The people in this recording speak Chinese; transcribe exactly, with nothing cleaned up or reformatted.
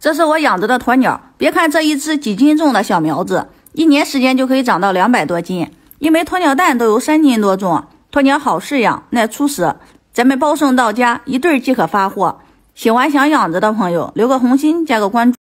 这是我养着的鸵鸟，别看这一只几斤重的小苗子，一年时间就可以长到两百多斤。一枚鸵鸟蛋都有三斤多重，鸵鸟好饲养，耐出食，咱们包送到家，一对即可发货。喜欢想养着的朋友，留个红心，加个关注。